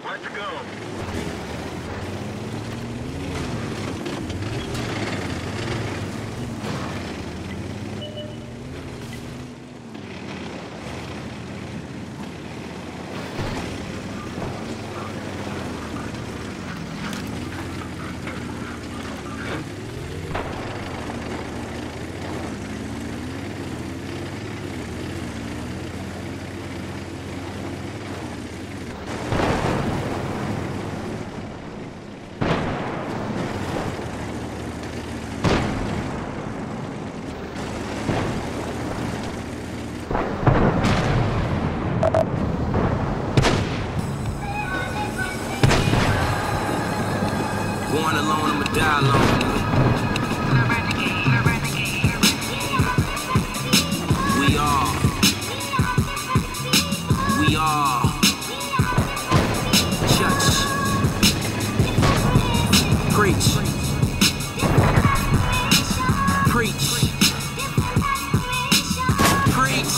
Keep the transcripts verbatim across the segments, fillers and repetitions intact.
Let's go. Born alone, I'ma die alone. We are. We are. Church. Preach. Preach. Preach.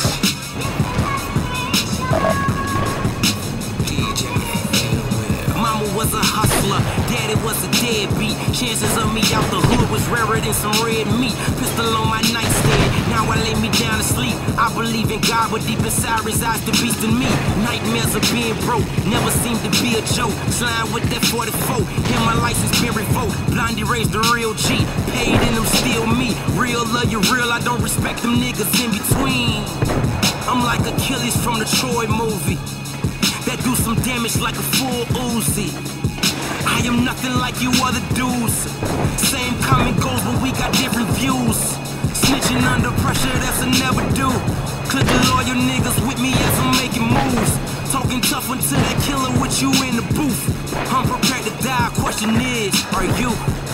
Mama was a hustler, daddy was a deadbeat. Chances of me out the hood was rarer than some red meat. Pistol on my nightstand, now I lay me down to sleep. I believe in God, but deep inside resides the beast in me. Nightmares of being broke, never seemed to be a joke. Slime with that forty-four, and my license been revoked. Blondie raised the real G, paid in them still me. Real love you real, I don't respect them niggas in between. I'm like Achilles from the Troy movie, that do some damage like a full Uzi. I am nothing like you other dudes. Same common goals, but we got different views. Snitching under pressure, that's a never do. Click the loyal niggas with me as I'm making moves. Talking tough until that killer with you in the booth. I'm prepared to die, question is, are you?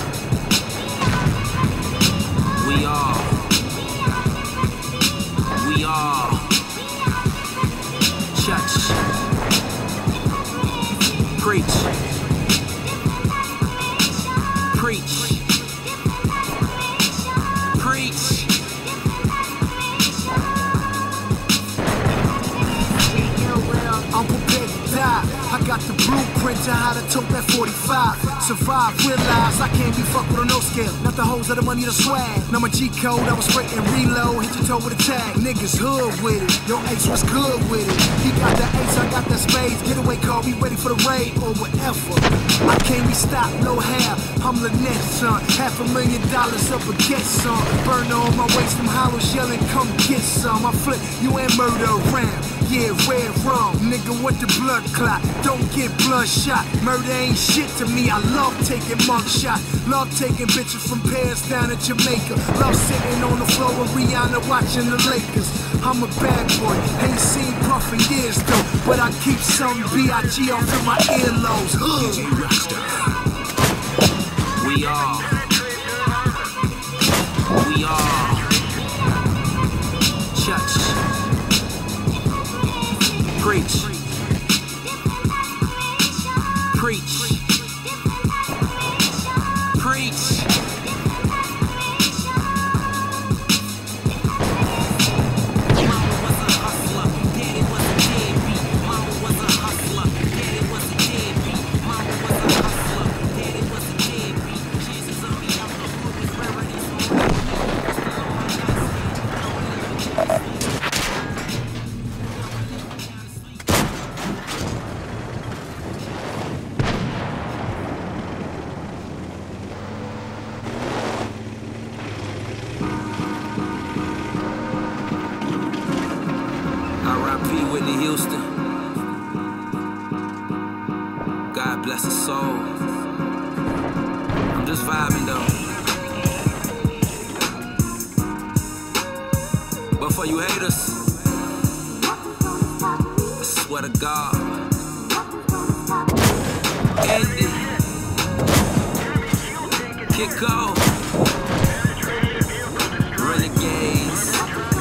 We are. We are. Church. Preach. Preach. Preach. I'm prepared to die. I got the blueprint to how to tote that forty-five. Survive, realize I can't be fucked with a no scale. Not the hoes of the money, the swag. Now my G code, I was straight and reload. Hit your toe with a tag. Niggas hood with it. Your ace was good with it. He got the ace, I got that spades. Getaway call, be ready for the raid or whatever. I can't be stopped, no hair. I'm Lynette, son. Half a million dollars up a get some. Burner on my waist from Hollows yelling, come get some. I flip you and murder around. Yeah, red wrong, nigga, what the blood clot? Don't get bloodshot. Murder ain't shit to me. I love taking mug shots. Love taking bitches from Paris down to Jamaica. Love sitting on the floor with Rihanna watching the Lakers. I'm a bad boy, ain't seen Puff in years though, but I keep some B I G off in my earlobes. Hood. We are. We are. Church. Preach. Preach. Preach. Mama was a hustler, daddy was a deadbeat. Mama was a hustler, daddy was a deadbeat. Mama was a hustler, daddy was a deadbeat. Chances of me out the hood was rarer than Whitney Houston. God bless his soul. I'm just vibing though. But for you haters, I swear to God, Andy, Kiko, Renegades.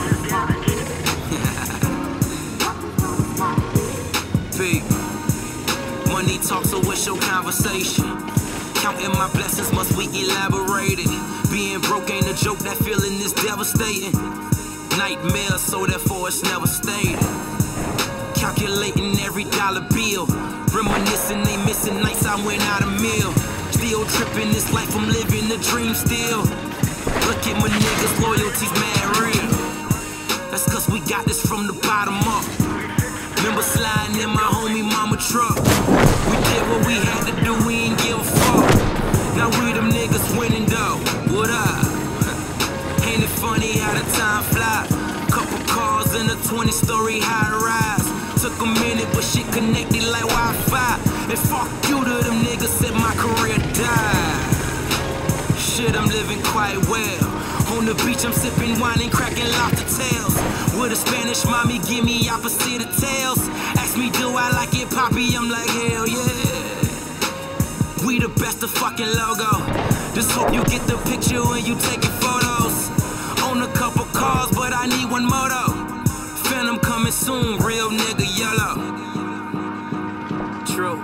Money talk, so what's your conversation? Counting my blessings, must we elaborate it? Being broke ain't a joke, that feeling is devastating. Nightmare, so therefore it's never stayed. Calculating every dollar bill. Reminiscing, they missing nights I went out a meal. Still tripping this life, I'm living the dream still. Look at my niggas, loyalty's mad real. That's cause we got this from the bottom up. Remember sliding in my homie mama truck. We did what we had to do, we ain't give a fuck. Now we them niggas winning though, what up? Ain't it funny how the time fly? Couple cars in a twenty story high rise. Took a minute but shit connected like Wi-Fi. And fuck you to them niggas, said my career died. Shit, I'm living quite well. On the beach, I'm sipping wine and cracking lobster tails. With a Spanish mommy, give me opposite of tails. Ask me, do I like it, Poppy? I'm like, hell yeah. We the best of fucking logo. Just hope you get the picture when you taking photos. Own a couple cars, but I need one moto. Phantom coming soon, real nigga yellow. True.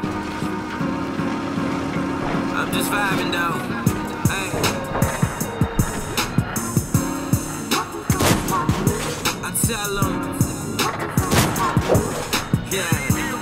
I'm just vibing though. Tell them, yeah.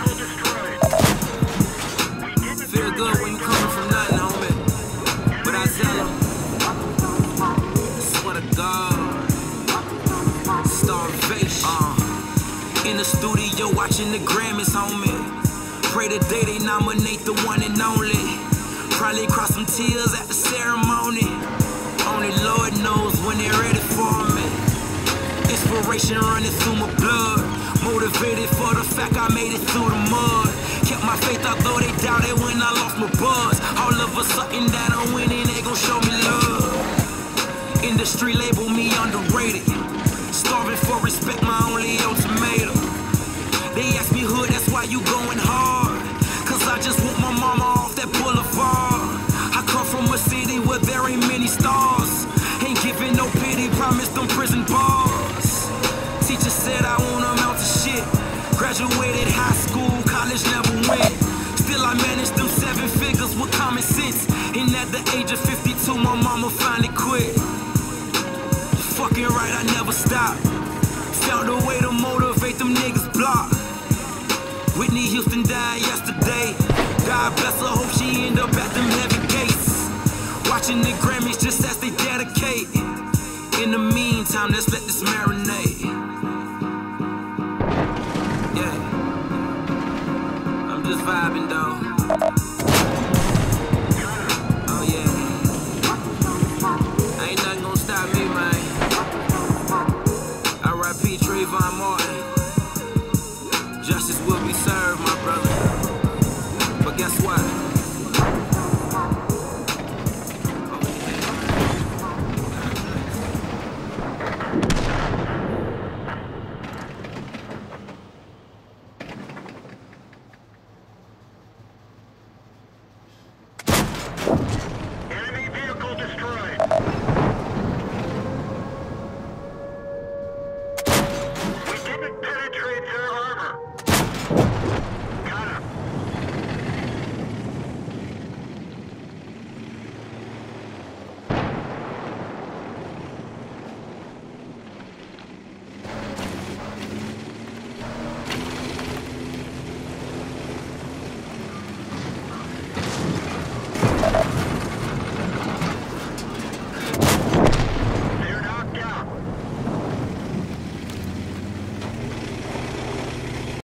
Feel good when you coming from nothing, homie. But I tell them, swear to God, starvation. Uh, in the studio watching the Grammys, homie. Pray the day they nominate the one and only. Probably cry some tears at the ceremony. Only Lord knows when they're ready for me. Inspiration running through my blood. Motivated for the fact I made it through the mud. Kept my faith although they doubted when I lost my buzz. All of a sudden that I'm winning, they gon' show me love. Industry label me underrated. Starving for respect, my only ultimatum. They ask me hood, that's why you going hard. Cause I just want my mama off that boulevard. I come from a city where there ain't many stars. Ain't giving no pity, promised them prison bars. Teacher said I won't amount to shit. Graduated high school, college never went. Still I managed them seven figures with common sense. And at the age of fifty-two, my mama finally quit. Fucking right, I never stopped. Found a way to motivate them niggas block. Whitney Houston died yesterday. God bless her, hope she end up at them heavy gates. Watching the Grammys just as they dedicate. In the meantime, let's let this marinate. Yeah, I'm just vibing though.